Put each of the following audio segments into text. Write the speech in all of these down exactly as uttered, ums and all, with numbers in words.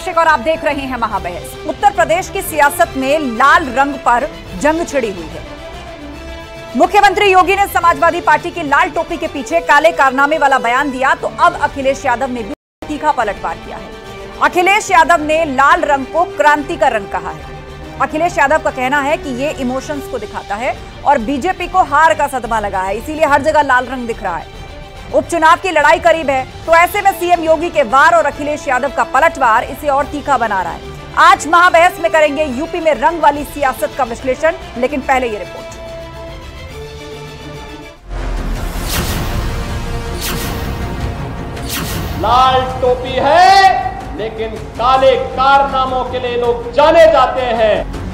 कौशिक और आप देख रहे हैं महाबहस। उत्तर प्रदेश की सियासत में लाल रंग पर जंग छिड़ी हुई है। मुख्यमंत्री योगी ने समाजवादी पार्टी की लाल टोपी के पीछे काले कारनामे वाला बयान दिया तो अब अखिलेश यादव ने भी तीखा पलटवार किया है। अखिलेश यादव ने लाल रंग को क्रांति का रंग कहा है। अखिलेश यादव का कहना है कि ये इमोशंस को दिखाता है और बीजेपी को हार का सदमा लगा है, इसीलिए हर जगह लाल रंग दिख रहा है। उपचुनाव की लड़ाई करीब है, तो ऐसे में सीएम योगी के वार और अखिलेश यादव का पलटवार इसे और तीखा बना रहा है। आज महाबहस में करेंगे यूपी में रंग वाली सियासत का विश्लेषण, लेकिन पहले ये रिपोर्ट। लाल टोपी है, लेकिन काले कारनामों के लिए लोग जाने जाते हैं।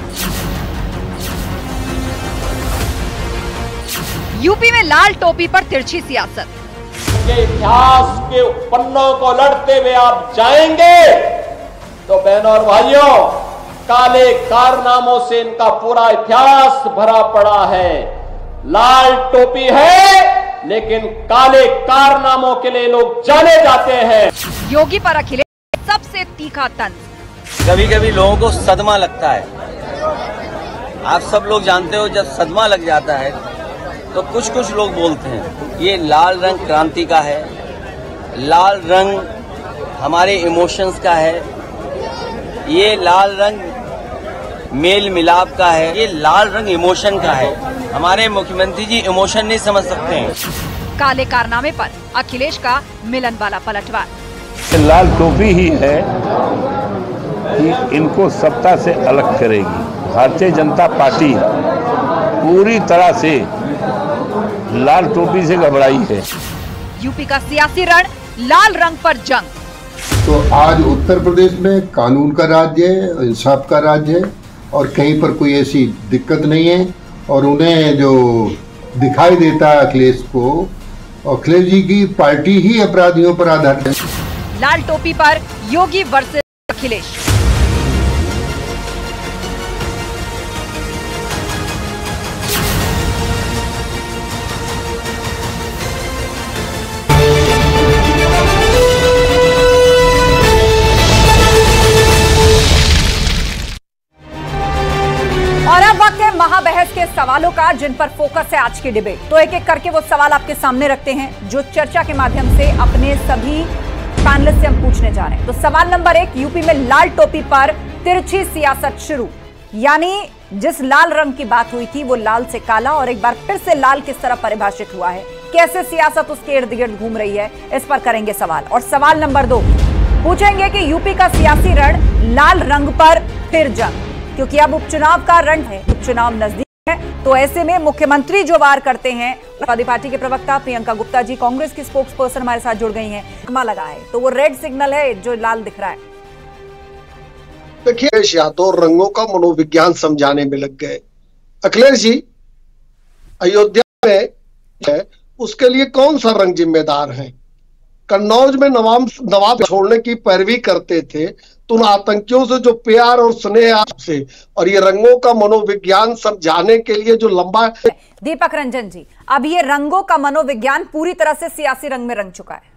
यूपी में लाल टोपी पर तिरछी सियासत। के इतिहास के पन्नों को लड़ते हुए आप जाएंगे तो बहनों और भाइयों, काले कारनामों से इनका पूरा इतिहास भरा पड़ा है। लाल टोपी है, लेकिन काले कारनामों के लिए लोग जाने जाते हैं। योगी पर अखिलेश सबसे तीखा तंज। कभी कभी लोगों को सदमा लगता है। आप सब लोग जानते हो, जब सदमा लग जाता है तो कुछ कुछ लोग बोलते हैं ये लाल रंग क्रांति का है, लाल रंग हमारे इमोशंस का है, ये लाल रंग मेल मिलाप का है, ये लाल रंग इमोशन का है। हमारे मुख्यमंत्री जी इमोशन नहीं समझ सकते हैं। काले कारनामे पर अखिलेश का मिलन वाला पलटवार। लाल टोपी ही है कि इनको सत्ता से अलग करेगी। भारतीय जनता पार्टी पूरी तरह से लाल टोपी से घबराई है। यूपी का सियासी रण लाल रंग पर जंग। तो आज उत्तर प्रदेश में कानून का राज्य है, इंसाफ का राज्य है और कहीं पर कोई ऐसी दिक्कत नहीं है। और उन्हें जो दिखाई देता है अखिलेश को, अखिलेश जी की पार्टी ही अपराधियों पर आधारित है। लाल टोपी पर योगी वर्सेस अखिलेश। और अब वक्त है महाबहस के सवालों का, जिन पर फोकस है आज की डिबेट। तो एक एक करके वो सवाल आपके सामने रखते हैं जो चर्चा के माध्यम से अपने सभी पैनलिस्ट से हम पूछने जा रहे हैं। तो सवाल नंबर एक, यूपी में लाल टोपी पर तिरछी सियासत शुरू, यानी जिस लाल रंग की बात हुई थी वो लाल से काला और एक बार फिर से लाल किस तरह परिभाषित हुआ है, कैसे सियासत उसके इर्द गिर्द घूम रही है, इस पर करेंगे सवाल। और सवाल नंबर दो, पूछेंगे कि यूपी का सियासी रण लाल रंग पर फिर जंग, क्योंकि अब उपचुनाव का रण है, उपचुनाव नजदीक है। तो ऐसे में मुख्यमंत्री जो वार करते हैं, समाजवादी पार्टी के प्रवक्ता प्रियंका गुप्ता जी, कांग्रेस की स्पोक्स पर्सन हमारे साथ जुड़ गई हैं, कमा लगा है तो वो रेड सिग्नल है जो लाल दिख रहा है। देखिए, यादव रंगों का मनोविज्ञान समझाने में लग गए। अखिलेश जी अयोध्या में है, उसके लिए कौन सा रंग जिम्मेदार है? कन्नौज में नवाब नवाब छोड़ने की पैरवी करते थे तो उन आतंकियों से जो प्यार और स्नेह आपसे, और ये रंगों का मनोविज्ञान समझाने के लिए जो लंबा। दीपक रंजन जी, अब ये रंगों का मनोविज्ञान पूरी तरह से सियासी रंग में रंग चुका है।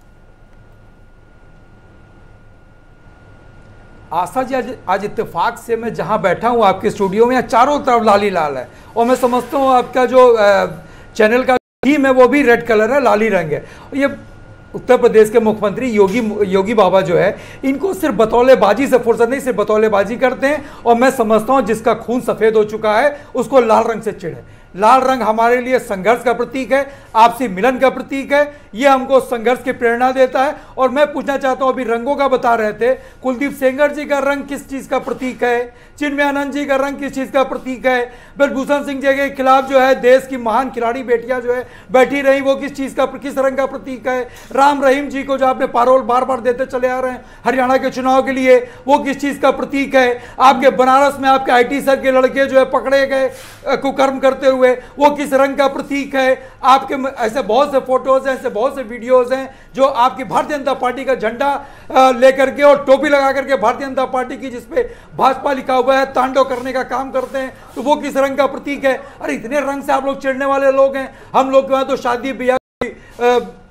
आशा जी, आज आज इत्तेफाक से मैं जहां बैठा हूं आपके स्टूडियो में, चारों तरफ लाली लाल है और मैं समझता हूं आपका जो चैनल का थीम है वो भी रेड कलर है, लाली रंग है। ये उत्तर प्रदेश के मुख्यमंत्री योगी योगी बाबा जो है, इनको सिर्फ बतौलेबाजी से फुर्सत नहीं, सिर्फ बतौलेबाजी करते हैं। और मैं समझता हूं जिसका खून सफेद हो चुका है उसको लाल रंग से चिढ़ है। लाल रंग हमारे लिए संघर्ष का प्रतीक है, आपसी मिलन का प्रतीक है, ये हमको संघर्ष की प्रेरणा देता है। और मैं पूछना चाहता हूं, अभी रंगों का बता रहे थे, कुलदीप सेंगर जी का रंग किस चीज का प्रतीक है, चिन्मयानंद जी का रंग किस चीज का प्रतीक है, ब्रजभूषण सिंह जी के खिलाफ जो है देश की महान खिलाड़ी बेटियां जो है बैठी रही, वो किस चीज का, किस रंग का प्रतीक है, राम रहीम जी को जो आपने पारोल बार बार देते चले आ रहे हैं हरियाणा के चुनाव के लिए, वो किस चीज का प्रतीक है, आपके बनारस में आपके आई टी सर के लड़के जो है पकड़े गए कुकर्म करते हुए, वो किस रंग का प्रतीक है। आपके ऐसे बहुत से फोटोज हैं, ऐसे बहुत से वीडियोज हैं जो आपकी भारतीय जनता पार्टी का झंडा लेकर के और टोपी लगा करके भारतीय जनता पार्टी की जिसपे भाजपा लिखा हुआ है तांडव करने का काम करते हैं, तो वो किस रंग का प्रतीक है। अरे इतने रंग से आप लोग चिढ़ने वाले लोग हैं। हम लोग के वहां तो शादी ब्याह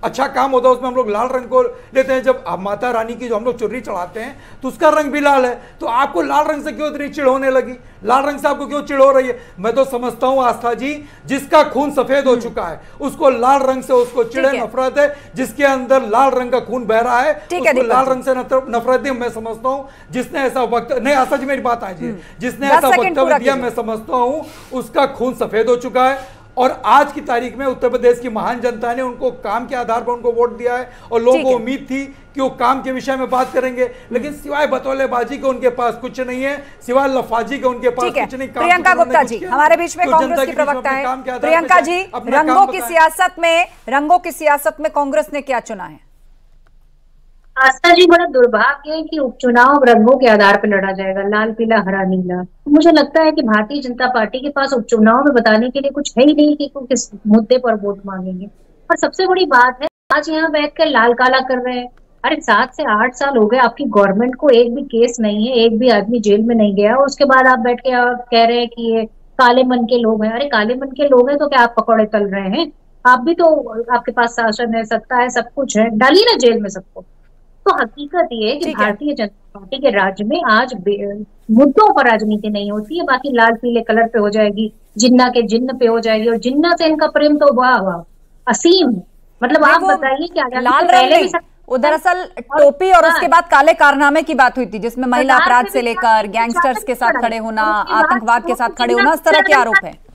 अच्छा काम होता है उसमें हम लोग लाल रंग को लेते हैं। जब माता रानी की जो हम लोग चुनरी चढ़ाते हैं तो उसका रंग भी लाल है, तो आपको लाल रंग से क्यों इतनी चिढ़ होने लगी? लाल रंग से आपको क्यों चिढ़ हो रही है? मैं तो समझता हूं आस्था जी, जिसका खून सफेद हो चुका है उसको लाल रंग से उसको चिढ़ नफरत है, जिसके अंदर लाल रंग का खून बह रहा है उसको लाल रंग से नफरत है। मैं समझता हूं जिसने ऐसा वक्त नहीं, आस्था जी मेरी बात आज जिसने ऐसा वक्तव्य दिया मैं समझता हूं उसका खून सफेद हो चुका है। और आज की तारीख में उत्तर प्रदेश की महान जनता ने उनको काम के आधार पर उनको वोट दिया है और लोगों को उम्मीद थी कि वो काम के विषय में बात करेंगे, लेकिन सिवाय बतौलेबाजी के उनके पास कुछ नहीं है, सिवाय लफाजी के उनके पास कुछ नहीं। प्रियंका गुप्ता जी हमारे बीच में कांग्रेस की प्रवक्ता है। प्रियंका जी, रंगों की सियासत में रंगों की सियासत में कांग्रेस ने क्या चुना है? आस्था जी, बड़ा दुर्भाग्य है कि उपचुनाव रंगों के आधार पर लड़ा जाएगा, लाल पीला हरा नीला। तो मुझे लगता है कि भारतीय जनता पार्टी के पास उपचुनाव में बताने के लिए कुछ है ही नहीं कि किस मुद्दे पर वोट मांगेंगे। और सबसे बड़ी बात है, आज यहाँ बैठकर लाल काला कर रहे हैं। अरे सात से आठ साल हो गए आपकी गवर्नमेंट को, एक भी केस नहीं है, एक भी आदमी जेल में नहीं गया, और उसके बाद आप बैठ के आप कह रहे हैं कि ये काले मन के लोग हैं। अरे काले मन के लोग हैं तो क्या आप पकौड़े तल रहे हैं? आप भी तो, आपके पास शासन है, सत्ता है, सब कुछ है, डालिए ना जेल में सबको। तो हकीकत ये है कि भारतीय जनता पार्टी के राज्य में आज मुद्दों पर राजनीति नहीं होती है, बाकी लाल पीले कलर पे हो जाएगी, जिन्ना के जिन्न पे हो जाएगी, और जिन्ना से इनका प्रेम तो वाह वाह असीम। मतलब आप बताइए क्या लाल रंग वो दरअसल टोपी और उसके बाद काले कारनामे की बात हुई थी, जिसमें महिला अपराध से लेकर गैंगस्टर्स के साथ खड़े होना, आतंकवाद के साथ खड़े होना, इस तरह के आरोप है।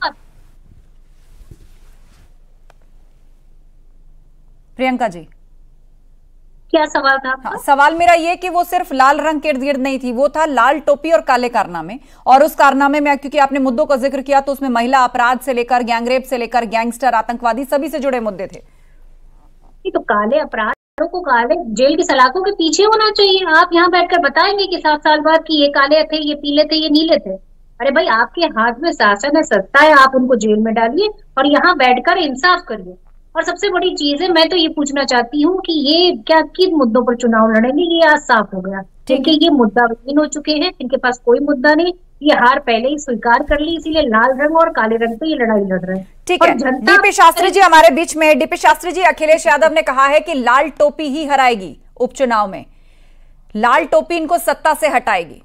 प्रियंका जी, क्या सवाल था आपका? हाँ, सवाल मेरा ये कि वो सिर्फ लाल रंग के इर्द गिर्द नहीं थी, वो था लाल टोपी और काले कारनामे। और उस कारनामे में क्योंकि आपने मुद्दों का जिक्र किया तो उसमें महिला अपराध से लेकर गैंगरेप से लेकर गैंगस्टर, आतंकवादी, सभी से जुड़े मुद्दे थे। तो काले अपराधों को काले जेल की सलाखों के पीछे होना चाहिए। आप यहाँ बैठकर बताएंगे कि सात साल बाद कि ये काले थे, ये पीले थे, ये नीले थे। अरे भाई, आपके हाथ में शासन है, सत्ता है, आप उनको जेल में डालिए और यहाँ बैठकर इंसाफ करिए। और सबसे बड़ी चीज है, मैं तो ये पूछना चाहती हूँ कि ये क्या किन मुद्दों पर चुनाव लड़ेंगे? ये आज साफ हो गया क्योंकि ये मुद्दा विहीन हो चुके हैं, इनके पास कोई मुद्दा नहीं, ये हार पहले ही स्वीकार कर ली, इसीलिए लाल रंग और काले रंग पे ये लड़ाई लड़ रहे हैं। ठीक है, डीपी शास्त्री जी हमारे बीच में। डीपी शास्त्री जी, अखिलेश यादव ने कहा है कि लाल टोपी ही हराएगी उपचुनाव में, लाल टोपी इनको सत्ता से हटाएगी।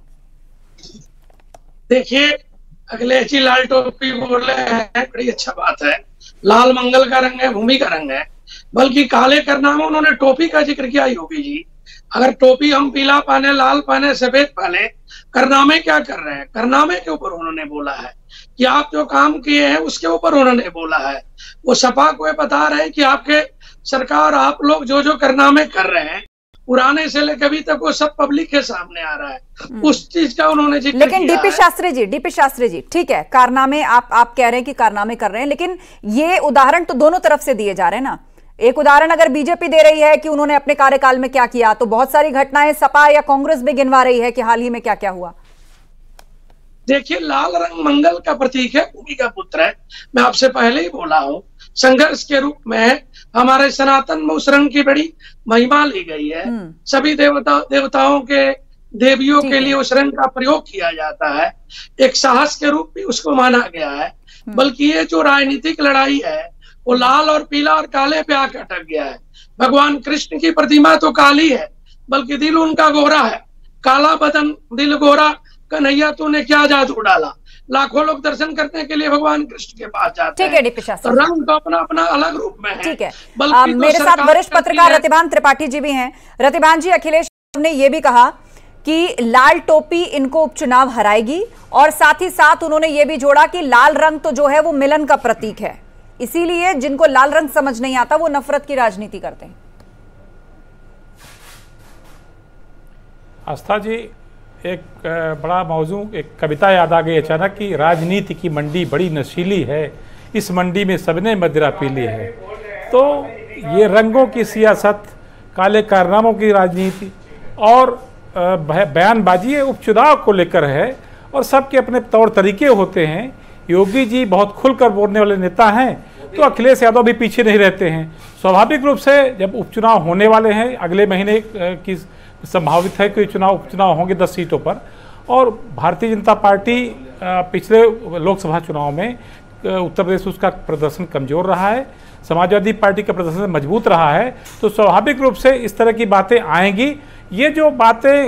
देखिए, अखिलेश जी लाल टोपी बोल रहे हैं, बड़ी अच्छा बात है। लाल मंगल का रंग है, भूमि का रंग है, बल्कि काले कारनामे उन्होंने टोपी का जिक्र किया योगी जी। अगर टोपी हम पीला पहने, लाल पहने, सफेद पहने, कारनामे क्या कर रहे हैं? कारनामे के ऊपर उन्होंने बोला है कि आप जो काम किए हैं उसके ऊपर उन्होंने बोला है। वो सपा को बता रहे हैं कि आपके सरकार, आप लोग जो जो कारनामे कर रहे हैं पुराने से लेकर अभी तक वो सब पब्लिक के सामने आ रहा है, उस चीज का उन्होंने जिक्र किया है। लेकिन डीपी शास्त्री जी, डीपी शास्त्री जी, ठीक है, कारनामे आप आप कह रहे हैं कि कारनामे कर रहे हैं, लेकिन ये उदाहरण तो दोनों तरफ से दिए जा रहे हैं ना। एक उदाहरण अगर बीजेपी दे रही है कि उन्होंने अपने कार्यकाल में क्या किया, तो बहुत सारी घटनाएं सपा या कांग्रेस भी गिनवा रही है कि हाल ही में क्या क्या हुआ। देखिए, लाल रंग मंगल का प्रतीक है, भूमि का पुत्र है। मैं आपसे पहले ही बोला हूँ, संघर्ष के रूप में हमारे सनातन में उस रंग की बड़ी महिमा ली गई है। सभी देवता देवताओं के देवियों के लिए उस रंग का प्रयोग किया जाता है, एक साहस के रूप में उसको माना गया है। बल्कि ये जो राजनीतिक लड़ाई है वो लाल और पीला और काले पे आकर अटक गया है। भगवान कृष्ण की प्रतिमा तो काली है, बल्कि दिल उनका गोरा है। काला बदन दिल गोरा, कन्हैया तूने क्या जादू डाला। लाखों लोग दर्शन करने के लिए भगवान कृष्ण के पास जाते हैं। ठीक है डीपी शास्त्री, तो रंग तो अपना अपना अलग रूप में है। ठीक है, आ, तो मेरे साथ वरिष्ठ पत्रकार रतिभान त्रिपाठी जी भी हैं। रतिभान जी, अखिलेश ने यह भी कहा कि लाल टोपी इनको उपचुनाव हराएगी, और साथ ही साथ उन्होंने ये भी जोड़ा कि लाल रंग तो जो है वो मिलन का प्रतीक है, इसीलिए जिनको लाल रंग समझ नहीं आता वो नफरत की राजनीति करते हैं। आस्था जी, एक बड़ा मौजू, एक कविता याद आ गई अचानक कि राजनीति की मंडी बड़ी नशीली है, इस मंडी में सबने मदिरा पी ली है। तो ये रंगों की सियासत, काले कारनामों की राजनीति और बयानबाजी उपचुनाव को लेकर है, और सबके अपने तौर तरीके होते हैं। योगी जी बहुत खुलकर बोलने वाले नेता हैं, तो अखिलेश यादव भी पीछे नहीं रहते हैं। स्वाभाविक रूप से जब उपचुनाव होने वाले हैं, अगले महीने की संभावित है कि चुनाव उपचुनाव होंगे दस सीटों पर, और भारतीय जनता पार्टी पिछले लोकसभा चुनाव में उत्तर प्रदेश उसका प्रदर्शन कमजोर रहा है। समाजवादी पार्टी का प्रदर्शन मजबूत रहा है, तो स्वाभाविक रूप से इस तरह की बातें आएंगी। ये जो बातें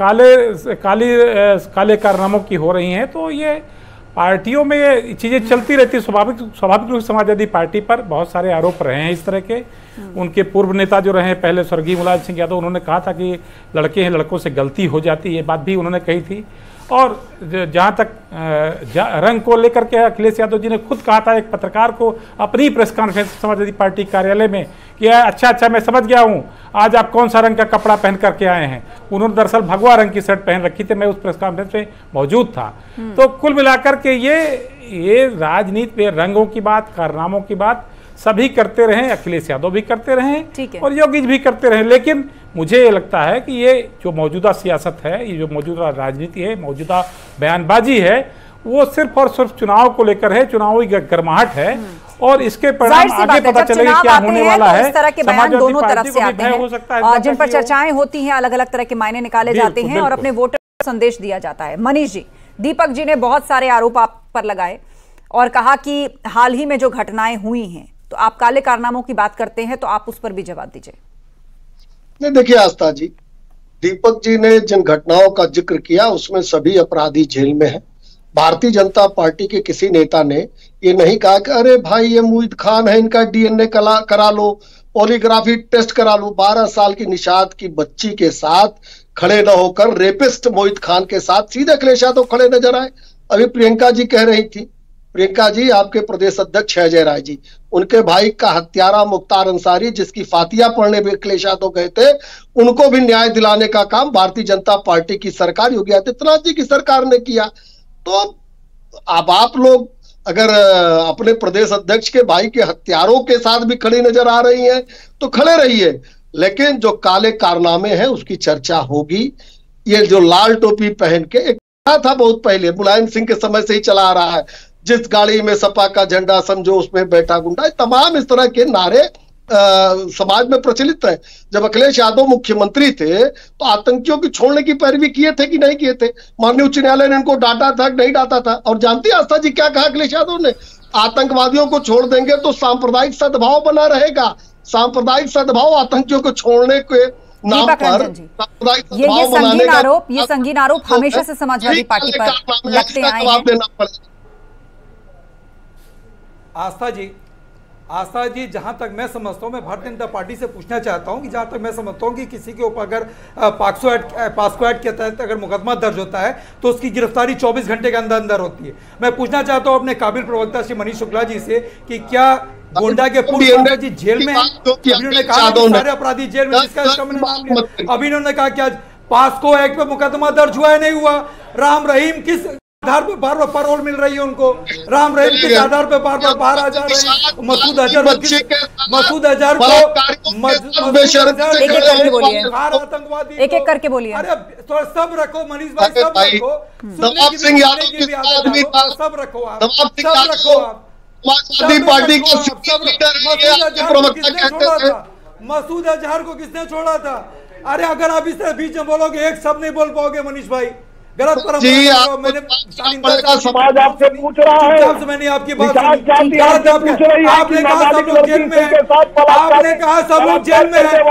काले काली काले कारनामों की हो रही हैं, तो ये पार्टियों में ये चीज़ें चलती रहती है। स्वाभाविक स्वाभाविक रूप से समाजवादी पार्टी पर बहुत सारे आरोप रहे हैं इस तरह के। उनके पूर्व नेता जो रहे पहले, स्वर्गीय मुलायम सिंह यादव, उन्होंने कहा था कि लड़के हैं, लड़कों से गलती हो जाती है, ये बात भी उन्होंने कही थी। और जहाँ तक जा, रंग को लेकर के अखिलेश यादव जी ने खुद कहा था एक पत्रकार को अपनी प्रेस कॉन्फ्रेंस समाजवादी पार्टी कार्यालय में कि अच्छा अच्छा मैं समझ गया हूँ, आज आप कौन सा रंग का कपड़ा पहन करके आए हैं। उन्होंने दरअसल भगवा रंग की शर्ट पहन रखी थी, मैं उस प्रेस कॉन्फ्रेंस में मौजूद था। तो कुल मिलाकर के ये ये राजनीति पे रंगों की बात, कारनामों की बात सभी करते रहे, अखिलेश यादव भी करते रहे और योगी भी करते रहे। लेकिन मुझे ये लगता है कि ये जो मौजूदा सियासत है, ये जो मौजूदा राजनीति है, मौजूदा बयानबाजी है, वो सिर्फ और सिर्फ चुनाव को लेकर है, चुनावी गर्माहट है और इसके परिणाम आगे पता चलेगा क्या होने वाला है। इस तरह के बयान दोनों तरफ से आते हैं और जिन पर चर्चाएं होती हैं, अलग अलग तरह के मायने निकाले जाते हैं और अपने वोटर को संदेश दिया जाता है। मनीष जी, दीपक जी ने बहुत सारे आरोप आप पर लगाए और कहा कि हाल ही में जो घटनाएं हुई हैं, तो आप काले कारनामों की बात करते हैं, तो आप उस पर भी जवाब दीजिए। नहीं, देखिए आस्था जी, दीपक जी ने जिन घटनाओं का जिक्र किया उसमें सभी अपराधी जेल में हैं। भारतीय जनता पार्टी के किसी नेता ने ये नहीं कहा कि अरे भाई ये मोहित खान है, इनका डीएनए करा लो, पॉलीग्राफी टेस्ट करा लो। बारह साल की निषाद की बच्ची के साथ खड़े न होकर रेपिस्ट मोहित खान के साथ सीधे अखिलेश यादव खड़े नजर आए। अभी प्रियंका जी कह रही थी, प्रियंका जी आपके प्रदेश अध्यक्ष अजय राय जी, उनके भाई का हत्यारा मुख्तार अंसारी जिसकी फातिया पढ़ने भी अखिलेश यादव गए थे, उनको भी न्याय दिलाने का काम भारतीय जनता पार्टी की सरकार, योगी आदित्यनाथ जी की सरकार ने किया। तो अब आप लोग अगर अपने प्रदेश अध्यक्ष के भाई के हत्यारों के साथ भी खड़ी नजर आ रही हैं तो खड़े रहिए, लेकिन जो काले कारनामे हैं उसकी चर्चा होगी। ये जो लाल टोपी पहन के एक था बहुत पहले, मुलायम सिंह के समय से ही चला आ रहा है, जिस गाड़ी में सपा का झंडा समझो उसमें बैठा गुंडा, तमाम इस तरह के नारे आ, समाज में प्रचलित है। जब अखिलेश यादव मुख्यमंत्री थे तो आतंकियों की छोड़ने की पैरवी किए थे कि नहीं किए थे? माननीय उच्च न्यायालय ने इनको डांटा था कि नहीं डांटा था? और जानती है आस्था जी क्या कहा अखिलेश यादव ने? आतंकवादियों को छोड़ देंगे तो सांप्रदायिक सद्भाव बना रहेगा। सांप्रदायिक सद्भाव आतंकियों को छोड़ने के नाम पर सांप्रदायिक ये ये संगीन आरोप ये संगीन आरोप हमेशा से समाजवादी पार्टी पर लगते आए हैं। आस्था जी आस्था जी जहां तक मैं समझता हूं, मैं भारतीय जनता पार्टी से पूछना चाहता हूं कि जहां तक मैं समझता हूं कि किसी के ऊपर अगर पाक्सो एक्ट पास्को एक्ट के तहत अगर मुकदमा दर्ज होता है तो उसकी गिरफ्तारी चौबीस घंटे के अंदर अंदर होती है। मैं पूछना चाहता हूं अपने काबिल प्रवक्ता श्री मनीष शुक्ला जी से कि क्या गोंडा के पूर्व सांसद जी जेल में हैं? उन्होंने कहा सारे अपराधी जेल में, जिसका इसका मैंने नाम लिया। अभी उन्होंने कहा कि आज पास्को एक्ट पे मुकदमा दर्ज हुआ है, नहीं हुआ? राम रहीम किस आधार पे बार बार पैरोल मिल रही है उनको? राम रहीम किस आधार पे बार बार बाहर आ जा रहे हैं? मसूद अजहर मसूद अजहर को आतंकवादी एक एक करके बोलिए। अरे थोड़ा सब रखो मनीष भाई, सब रखो, नवाब सिंह यादव सब रखो आप, सब रखो आप। समाजवादी पार्टी का लीडर मसूद अजहर को किसने छोड़ा था? अरे अगर आप इस तरह बीच में बोलोगे एक सब नहीं बोल पाओगे मनीष भाई, गलत परंपरा। मैंने समाज आपसे पूछ रहा है, मैंने आपकी बात सुनी, आपने कहा सब लोग जेल में है, आपने कहा सब लोग जेल में है,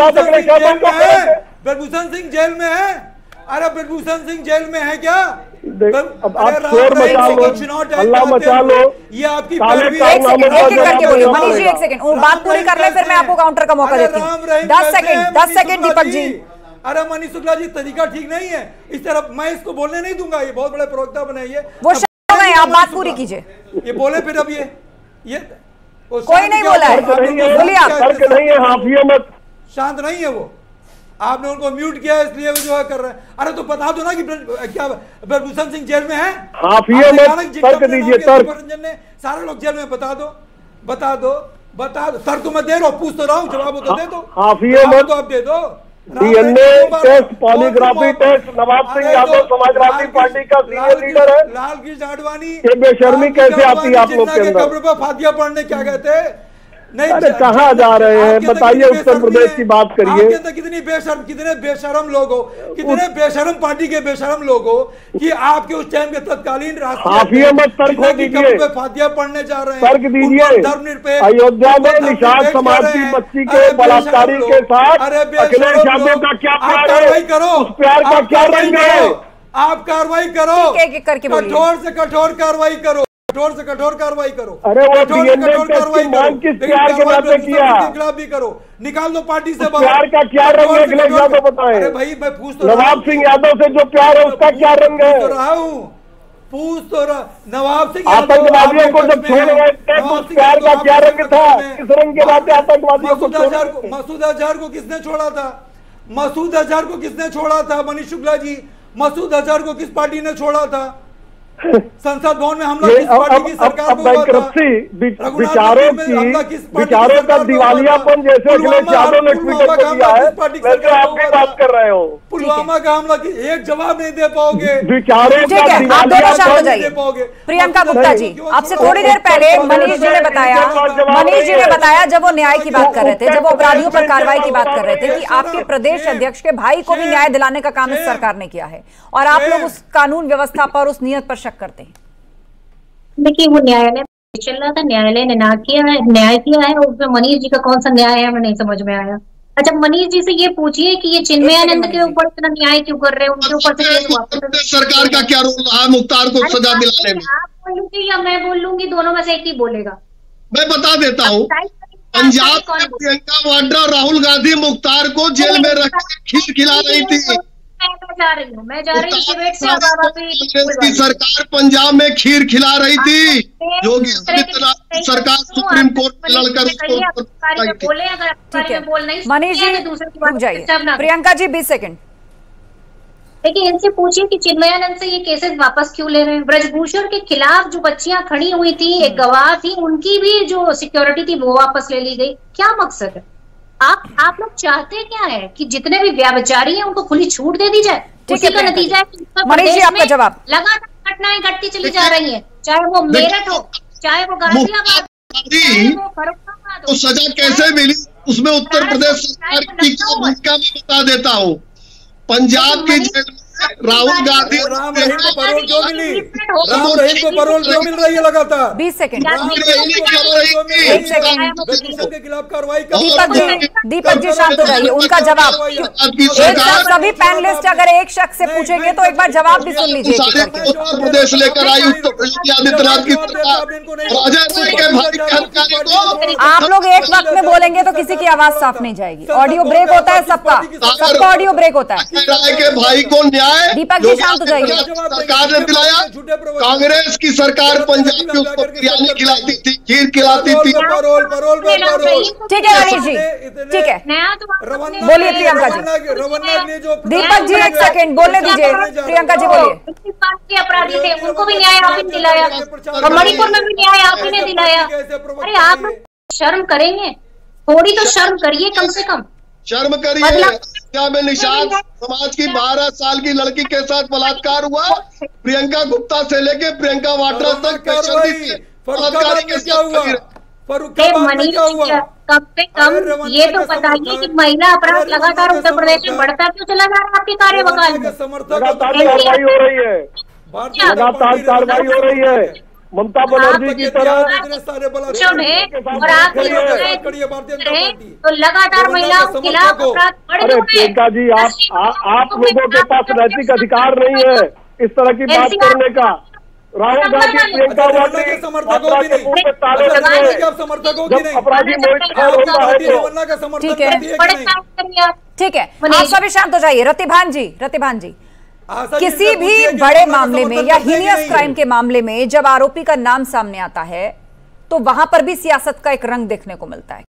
ब्रजभूषण सिंह जेल में है। अरे ब्रजभूषण सिंह जेल में है क्या? अब आप शोर मचा लो, हल्ला मचा लो, ये आपकी मनीष जी एक सेकंड वो बात पूरी कर ले, फिर मैं आपको काउंटर का मौका देती हूँ। दस सेकंड दस सेकंड दीपक जी। अरे मनीष शुक्ला जी तरीका ठीक नहीं है, इस तरह मैं इसको बोलने नहीं दूंगा। ये बहुत बड़े प्रवक्ता बने, ये वो है, आप बात पूरी कीजिए। ये बोले फिर अब ये ये कोई नहीं बोला है, बोलिए आप। नहीं है, हाफियों मत, शांत नहीं है वो, आपने उनको म्यूट किया इसलिए वो जो है कर रहे हैं। अरे तो बता दो ना कि क्या ब्रजभूषण सिंह जेल में है? हाफियों मत तर्क दीजिए, तर्क ने सारे लोग जेल में, बता दो बता दो बता दो। तर्क तो मैं दे रहा हूँ, पूछ तो रहा हूँ, जवाब तो दे दो। हाफियों मत तो आप दे दो। DNA test, polygraphy test, Nawab Singh Yadav Samajwadi Party का सीनियर लीडर है। लाल कृष्ण आडवाणी ये बेशर्मी कैसे आती है आप लोग के अंदर? कब्र पर फातिया पढ़ने क्या कहते हैं? अरे कहाँ जा रहे हैं बताइए, उत्तर प्रदेश की बात करिए। आपके तो कितनी बेशर्म, कितने बेशरम लोग हो, कितने बेशरम पार्टी के बेशरम लोग हो कि आपके उस टाइम के तत्कालीन हाफिया मत तर्क हो दीजिए, फातिया पढ़ने जा रहे हैं, तर्क दीजिए। धर्मनिरपेक्ष अयोध्या में निषाद समाज की बच्ची के बलात्कारी के साथ अखिलेश यादव का क्या प्यार है, करो उस प्यार का क्या रंग है? आप कार्रवाई करो, कठोर से कठोर कार्रवाई करो, कठोर से कठोर कार्रवाई करो। अरे वो डीएनए टेस्ट की मांग किस प्यार के नाते किया? के खिलाफ भी करो, निकाल दो पार्टी से बाहर। प्यार का क्या रंग है अखिलेश यादव बताएं? अरे भाई मैं पूछ तो नवाब सिंह यादव से जो प्यार है उसका क्या रंग है? रहा हूँ पूछ तो रहा। नवाब सिंह आतंकवादियों को जब छोड़ गए थे तो उस प्यार का क्या रंग था? किस रंग के नाते आतंकवादियों को छोड़ा? मसूद अजहर को किसने छोड़ा था? मसूद अजहर को किसने छोड़ा था? मनीष शुक्ला जी, मसूद अजहर को किस पार्टी ने छोड़ा था? संसद भवन में हमला किस पार्टी की सरकार को हुआ था? विचारों की विचारों का दिवालियापन जैसे अखिलेश यादव ने ट्विटर पर किया है, वैसे आप भी बात कर रहे हो। पुलवामा का हमला की एक जवाब नहीं दे पाओगे, विचारों का दिवालियापन नहीं दे पाओगे। प्रियंका गुप्ता जी, आपसे थोड़ी देर पहले मनीष जी ने बताया मनीष जी ने बताया जब वो न्याय की बात कर रहे थे, जब वो अपराधियों पर कार्रवाई की बात कर रहे थे, कि आपके प्रदेश अध्यक्ष के भाई को भी न्याय दिलाने का काम इस सरकार ने किया है और आप लोग उस कानून व्यवस्था पर, उस नियत पर करते हैं। देखिए वो न्यायालय चल रहा था, न्यायालय ने ना किया है, न्याय किया है, और उसमें मनीष जी का कौन सा न्याय है हमें नहीं समझ में आया। अच्छा मनीष जी से ये पूछिए कि ये चिन्मयानंद के ऊपर इतना न्याय क्यों कर रहे हैं, उनके ऊपर से सरकार का क्या रोल रहा मुख्तार को सजा दिलाने में? आप बोलूंगी या मैं बोल लूंगी, दोनों में से एक ही बोलेगा। मैं बता देता हूँ, पंजाब में प्रियंका वाड्रा राहुल गांधी मुख्तार को जेल में रख खीर खिला रही थी। मैं जा रही हूँ मैं जा रही हूँ डिबेट से कांग्रेस की सरकार पंजाब में खीर खिला रही थी। योगी आदित्यनाथ सरकार सुप्रीम कोर्ट में लड़कर उसको बोले, अगर बोल नहीं मनीष जी रुक जाइए। प्रियंका जी बीस सेकंड। देखिए इनसे पूछिए कि चिन्मयानंद से ये केसेस वापस क्यों ले रहे हैं। ब्रजभूषण के खिलाफ जो बच्चियां खड़ी हुई थी, एक गवाह थी, उनकी भी जो सिक्योरिटी थी वो वापस ले ली गई। क्या मकसद है? आप आप लोग चाहते क्या है कि जितने भी व्याभिचारी हैं उनको खुली छूट दे दी जाए? उसी का नतीजा है कि मनीष जी आपका जवाब। लगातार घटनाएं घटती चली जा रही हैं, चाहे वो मेरठ हो, चाहे वो गाजियाबाद, तो सजा कैसे मिली उसमें उत्तर प्रदेश सरकार की क्या भूमिका मैं बता देता हूँ। पंजाब की जेल में राहुल गांधी राम रहीम को पैरोल क्यों मिली? राम रहीम को पैरोल क्यों मिल रही है लगातार? बीस सेकंड के खिलाफ कार्रवाई। दीपक जी दीपक जी शांत हो जाइए, उनका जवाब। एक साथ सभी पैनलिस्ट अगर एक शख्स से पूछेंगे तो एक बार जवाब भी सुन लीजिए। उत्तर प्रदेश लेकर आई योगी आदित्यनाथ की सरकार। आप लोग एक वक्त में बोलेंगे तो किसी की आवाज साफ नहीं जाएगी। ऑडियो ब्रेक होता है सबका, सबका ऑडियो ब्रेक होता है। के भाई को न्याय दीपक जी शांत हो जाइए। सरकार ने दिलाया। कांग्रेस की सरकार पंजाब में उसको बिरयानी खिलाती थी, खीर खिलाती थी। ठीक है मनीष जी, ठीक है बोलिए प्रियंका जी। दीपक जी एक सेकंड बोलने दीजिए, प्रियंका जी बोलिए। के अपराधी थे उनको भी न्याय आप ही ने दिलाया और मणिपुर में भी न्याय आप ही ने दिलाया। अरे आप शर्म करेंगे, थोड़ी तो शर्म करिए कम से कम। शर्म करिए। क्या में निषाद समाज की बारह साल की लड़की के साथ बलात्कार हुआ, प्रियंका गुप्ता से लेके प्रियंका वाड्रा तक बलात्कारी के साथ कम से कम ये तो बताइए कि महिला अपराध लगातार उत्तर प्रदेश में बढ़ता क्यों चला जा रहा है आपके कार्यकाल में? लगातार कार्रवाई हो रही है, लगातार कार्रवाई हो रही है। ममता बनर्जी की तरह और आप तो लगातार महिलाओं के खिलाफ अपराध बढ़ अरे प्रियंका जी, आप आप लोगों के पास नैतिक अधिकार नहीं है इस तरह की बात करने का। राहुल गांधी प्रियंका वाड्रा के समर्थकों की मुंह पे ताले लगे, जब अपराधी मोहित होता है तो ठीक है ठीक है आप सभी शांत हो जाइए। रतिभान जी रतिभान जी किसी भी बड़े मामले में या हीनियस क्राइम के मामले में जब आरोपी का नाम सामने आता है तो वहां पर भी सियासत का एक रंग देखने को मिलता है।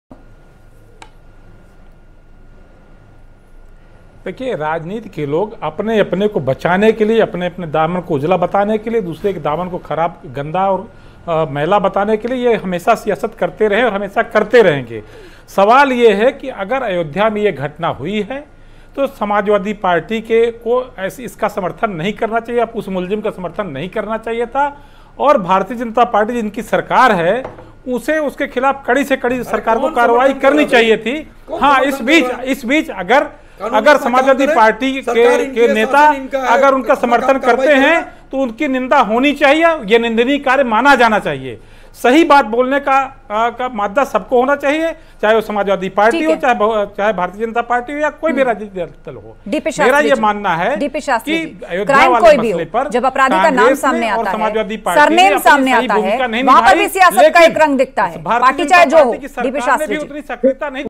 देखिए राजनीति के लोग अपने अपने को बचाने के लिए, अपने अपने दामन को उजला बताने के लिए, दूसरे के दामन को खराब गंदा और आ, मैला बताने के लिए ये हमेशा सियासत करते रहे और हमेशा करते रहेंगे। सवाल ये है कि अगर अयोध्या में ये घटना हुई है तो समाजवादी पार्टी के को ऐसी इसका समर्थन नहीं करना चाहिए, अब उस मुलजिम का समर्थन नहीं करना चाहिए था। और भारतीय जनता पार्टी जिनकी सरकार है उसे उसके खिलाफ कड़ी से कड़ी सरकार को कार्रवाई करनी चाहिए थी। हाँ, इस बीच इस बीच अगर अगर समाजवादी पार्टी के, के नेता अगर उनका समर्थन करते हैं तो उनकी निंदा होनी चाहिए, यह निंदनीय कार्य माना जाना चाहिए। सही बात बोलने का आ, का मादा सबको होना चाहिए, चाहे वो समाजवादी पार्टी हो, चाहे चाहे भारतीय जनता पार्टी हो या कोई भी राजनीतिक दल हो। मेरा ये मानना है कि अयोध्या वाले मसले पर जब अपराधी का नाम सामने आता है, समाजवादी सरनेम सामने आता है, वहां पर भी सियासत का एक रंग दिखता है, पार्टी चाहे जो हो। डीपी शास्त्री उतनी सक्रियता नहीं,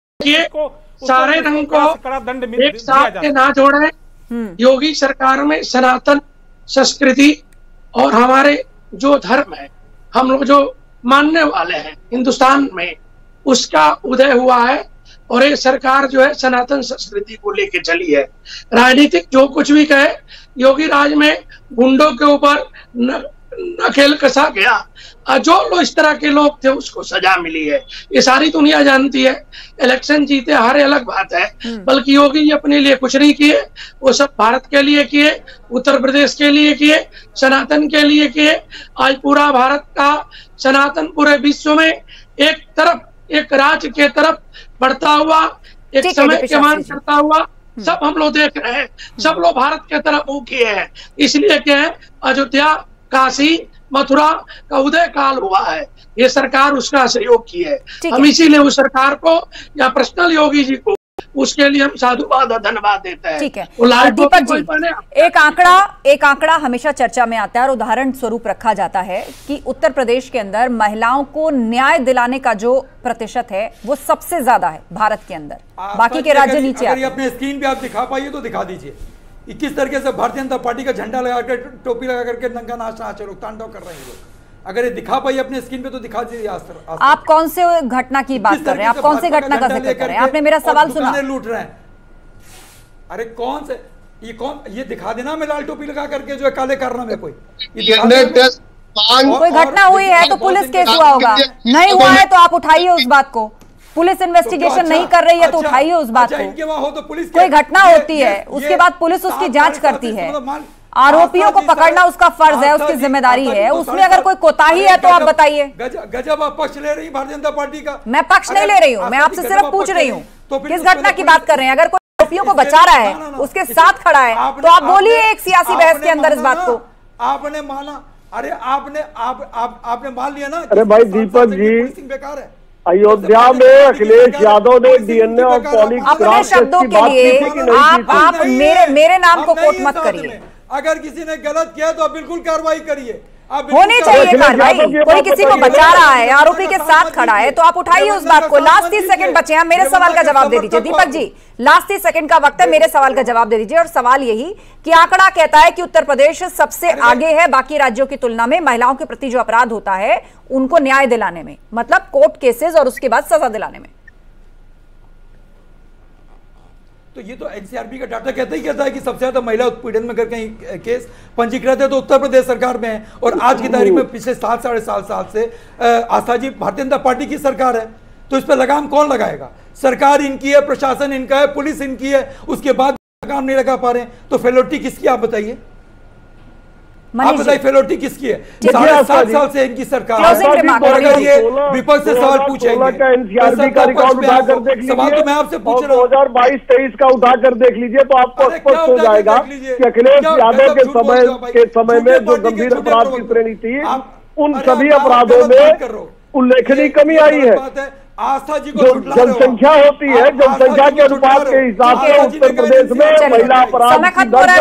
सारे रंग को एक साथ के ना जोड़े। योगी सरकार में सनातन संस्कृति और हमारे जो धर्म है, हम लोग जो मानने वाले हैं हिंदुस्तान में, उसका उदय हुआ है। और ये सरकार जो है सनातन संस्कृति को लेके चली है। राजनीतिक जो कुछ भी कहे, योगी राज में गुंडों के ऊपर नकेल कसा गया, जो लोग इस तरह के लोग थे उसको सजा मिली है, ये सारी दुनिया जानती है। इलेक्शन जीते हर अलग बात है, बल्कि योगी जी अपने लिए कुछ नहीं किए, वो सब भारत के लिए किए, उत्तर प्रदेश के लिए किए, सनातन के लिए किए। आज पूरा भारत का सनातन पूरे विश्व में एक तरफ एक राज्य के तरफ बढ़ता हुआ, एक समय के मान करता हुआ सब हम लोग देख रहे हैं। सब लोग भारत के तरफ मुंह किए हैं, इसलिए क्या है अयोध्या काशी मथुरा का उदय काल हुआ है, ये सरकार उसका सहयोग की है। हम इसीलिए उस सरकार को या पर्सनल योगी जी को उसके लिए हम साधुवाद और धन्यवाद देते हैं। ठीक है दीपक जी, एक आंकड़ा एक आंकड़ा हमेशा चर्चा में आता है और उदाहरण स्वरूप रखा जाता है कि उत्तर प्रदेश के अंदर महिलाओं को न्याय दिलाने का जो प्रतिशत है वो सबसे ज्यादा है भारत के अंदर, बाकी के राज्य नीचे आते हैं। अपने स्क्रीन पे आप दिखा पाइए तो दिखा दीजिए किस तरीके से भारतीय जनता पार्टी का झंडा लगा कर टोपी लगा करके नंगा नाच नाच लोग तांडव कर रहे हैं लोग। अगर ये दिखा पाइए अपने स्क्रीन पे तो दिखा दीजिए। आप कौन से घटना की बात कर रहे हैं? आप कौन से घटना का जिक्र कर रहे हैं? आपने मेरा सवाल सुना। लूट रहे हैं, अरे कौन से ये कौन ये दिखा देना मैं लाल टोपी लगा करके जो है काले कारनामे कोई कोई घटना हुई है तो पुलिस केस हुआ होगा, नहीं हुआ है तो आप उठाइए उस बात को। पुलिस इन्वेस्टिगेशन नहीं कर रही है तो उठाइए उस बात को। कोई घटना होती है उसके बाद पुलिस उसकी जांच करती है, आरोपियों को पकड़ना उसका फर्ज है, उसकी जिम्मेदारी है। उसमें अगर कोई कोताही है तो आप बताइए। गजब आप पक्ष ले रही भारतीय जनता पार्टी का। मैं पक्ष नहीं ले रही हूँ, मैं आपसे सिर्फ पूछ रही हूँ किस घटना की बात कर रहे हैं। अगर कोई आरोपियों को बचा रहा है, उसके साथ खड़ा है, तो आप बोलिए एक सियासी बहस के अंदर इस बात को। आपने माना, अरे आपने आपने मान लिया ना। अरे भाई दीपक जी, बेकार है। अयोध्या में अखिलेश यादव ने डीएनए और पॉलीग्राफ अपने शब्दों के लिए आप आप मेरे मेरे नाम को कोट मत करिए। अगर किसी ने गलत किया तो आप बिल्कुल कार्रवाई करिए, होनी चाहिए कार्रवाई। कोई किसी को बचा रहा है, आरोपी के साथ खड़ा है, तो आप उठाइए उस बात को। लास्ट तीस सेकंड बचे हैं, मेरे सवाल का जवाब दे दीजिए। दीपक जी, लास्ट तीस सेकंड का वक्त है, मेरे सवाल का जवाब दे दीजिए। और सवाल यही कि आंकड़ा कहता है कि उत्तर प्रदेश सबसे आगे है बाकी राज्यों की तुलना में महिलाओं के प्रति जो अपराध होता है उनको न्याय दिलाने में, मतलब कोर्ट केसेस और उसके बाद सजा दिलाने में। तो ये तो एनसीआरबी का डाटा कहता ही कहता है कि सबसे ज्यादा महिला उत्पीड़न में अगर कहीं केस पंजीकृत है तो उत्तर प्रदेश सरकार में है। और आज की तारीख में पिछले सात साढ़े सात साल से आस्था जी भारतीय जनता पार्टी की सरकार है, तो इस पर लगाम कौन लगाएगा? सरकार इनकी है, प्रशासन इनका है, पुलिस इनकी है, उसके बाद लगाम नहीं लगा पा रहे हैं, तो फेलोटी किसकी आप बताइए? आप बताइए फेलोटी किसकी है? साढ़े सात साल से इनकी सरकार है। अगर ये विपक्ष से सवाल पूछेंगे सवाल तो मैं आपसे पूछ रहा हूँ, दो हजार बाईस तेईस का उठाकर देख लीजिए तो आपको स्पष्ट हो जाएगा कि अखिलेश यादव के समय के समय में जो गंभीर अपराध की श्रेणी थी उन सभी अपराधों में उल्लेखनीय कमी आई है। आस्था जी को जो जनसंख्या होती है, जनसंख्या के अनुपात के हिसाब से उत्तर प्रदेश में महिला अपराध समय खत्म हो रहा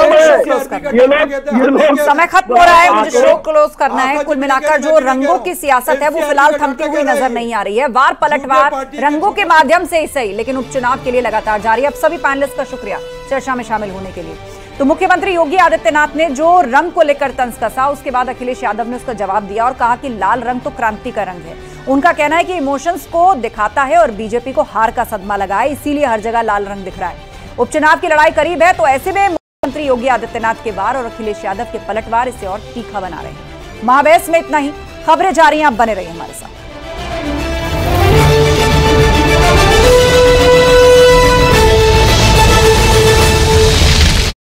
है, मुझे शो क्लोज करना है। कुल मिलाकर जो रंगों की सियासत है वो फिलहाल थमती हुई नजर नहीं आ रही है। वार पलटवार रंगों के माध्यम से ही सही, लेकिन उपचुनाव के लिए लगातार जारी। अब सभी पैनलिस्ट का शुक्रिया चर्चा में शामिल होने के लिए। तो मुख्यमंत्री योगी आदित्यनाथ ने जो रंग को लेकर तंज कसा, उसके बाद अखिलेश यादव ने उसका जवाब दिया और कहा कि लाल रंग तो क्रांति का रंग है। उनका कहना है कि इमोशंस को दिखाता है और बीजेपी को हार का सदमा लगा है, इसीलिए हर जगह लाल रंग दिख रहा है। उपचुनाव की लड़ाई करीब है, तो ऐसे में मुख्यमंत्री योगी आदित्यनाथ के वार और अखिलेश यादव के पलटवार इसे और तीखा बना रहे हैं। महाबहस में इतना ही। खबरें जारी हैं, आप बने रहिए हमारे साथ।